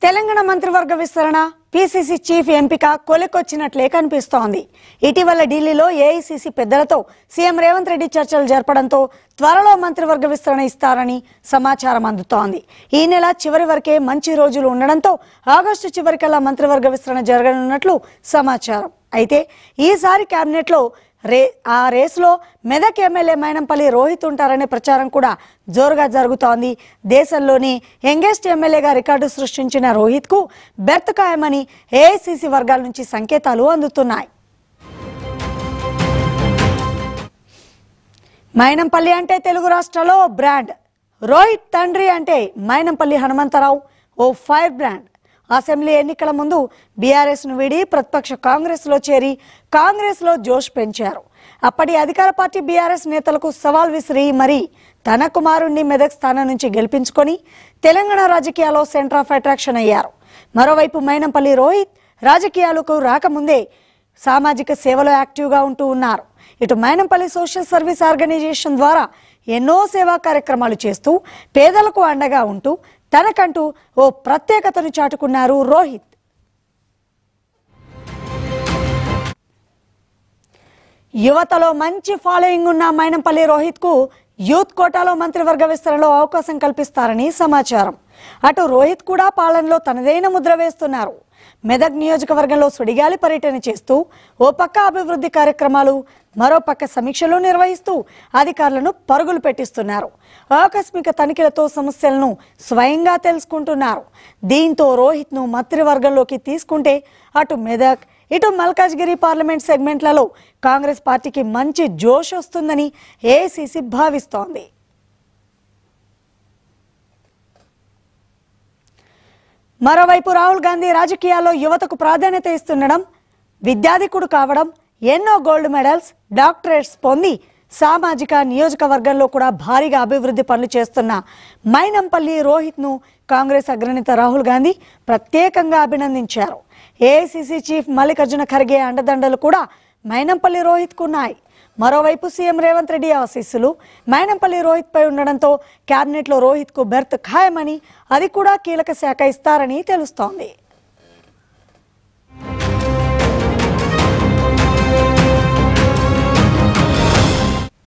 తెలంగాణ మంత్రివర్గ విస్తరణ PCC chief ఎంపిక కొలికొచ్చినట్లే కనిపిస్తోంది. ఇటీవల ఢిల్లీలో ఏఐసీసీ పెద్దలతో సీఎం రేవంత్ రెడ్డి చర్చలు జరపడంతో త్వరలో మంత్రివర్గ విస్తరణ ఇస్తారని సమాచారం అందుతోంది. ఈ నెల చివరి వరకే మంచి రోజులు ఉండడంతో ఆగస్టు చివరికల్లా మంత్రివర్గ విస్తరణ జరగనున్నట్లు సమాచారం. అయితే ఈసారి కేబినెట్లో ఆ రేసులో మెదక్ ఎమ్మెల్యే మైనంపల్లి రోహిత్ ఉంటారనే ప్రచారం కూడా జోరుగా జరుగుతోంది. దేశంలోని యంగెస్ట్ ఎమ్మెల్యేగా రికార్డు సృష్టించిన రోహిత్కు బెర్త్ ఖాయమని ఏఐసీసీ వర్గాల నుంచి సంకేతాలు అందుతున్నాయి. మైనంపల్లి అంటే తెలుగు రాష్ట్రాల్లో బ్రాండ్. రోహిత్ తండ్రి అంటే మైనంపల్లి హనుమంతరావు ఓ ఫైర్ బ్రాండ్. అసెంబ్లీ ఎన్నికల ముందు బీఆర్ఎస్ను వీడి ప్రతిపక్ష కాంగ్రెస్లో చేరి కాంగ్రెస్లో జోష్ పెంచారు. అప్పటి అధికార పార్టీ బీఆర్ఎస్ నేతలకు సవాల్ విసిరి మరీ తన కుమారుణ్ణి మెదక్ స్థానం నుంచి గెలిపించుకొని తెలంగాణ రాజకీయాల్లో సెంటర్ ఆఫ్ అట్రాక్షన్ అయ్యారు. మరోవైపు మైనంపల్లి రోహిత్ రాజకీయాలకు రాకముందే సామాజిక సేవలో యాక్టివ్గా ఉంటూ ఉన్నారు. ఇటు మైనంపల్లి సోషల్ సర్వీస్ ఆర్గనైజేషన్ ద్వారా ఎన్నో సేవా కార్యక్రమాలు చేస్తూ పేదలకు అండగా ఉంటూ తనకంటూ ఓ ప్రత్యేకతను చాటుకున్నారు రోహిత్. యువతలో మంచి ఫాలోయింగ్ ఉన్న మైనంపల్లి రోహిత్కు యూత్ కోటాలో మంత్రివర్గ విస్తరణలో అవకాశం కల్పిస్తారని సమాచారం. అటు రోహిత్ కూడా పాలనలో తనదైన ముద్ర వేస్తున్నారు. మెదక్ నియోజకవర్గంలో సుడిగాలి పర్యటన చేస్తూ ఓ పక్క అభివృద్ధి కార్యక్రమాలు, మరో పక్క సమీక్షలు నిర్వహిస్తూ అధికారులను పరుగులు పెట్టిస్తున్నారు. ఆకస్మిక తనిఖీలతో సమస్యలను స్వయంగా తెలుసుకుంటున్నారు. దీంతో రోహిత్ను మంత్రివర్గంలోకి తీసుకుంటే అటు మెదక్ ఇటు మల్కాజ్గిరి పార్లమెంట్ సెగ్మెంట్లలో కాంగ్రెస్ పార్టీకి మంచి జోష్ వస్తుందని ఏఐసీసీ భావిస్తోంది. మరోవైపు రాహుల్ గాంధీ రాజకీయాల్లో యువతకు ప్రాధాన్యత ఇస్తుండడం, విద్యాధికుడు కావడం, ఎన్నో గోల్డ్ మెడల్స్, డాక్టరేట్స్ పొంది సామాజిక నియోజకవర్గంలో కూడా భారీగా అభివృద్ధి పనులు చేస్తున్న మైనంపల్లి రోహిత్ను కాంగ్రెస్ అగ్రనేత రాహుల్ గాంధీ ప్రత్యేకంగా అభినందించారు. ఏఐసీసీ చీఫ్ మల్లికార్జున ఖర్గే అండదండలు కూడా మైనంపల్లి రోహిత్కు ఉన్నాయి. మరోవైపు సీఎం రేవంత్ రెడ్డి ఆశీస్సులు మైనంపల్లి రోహిత్ పై ఉండడంతో కేబినెట్లో రోహిత్కు బెర్త్ ఖాయమని, అది కూడా కీలక శాఖ ఇస్తారని తెలుస్తోంది.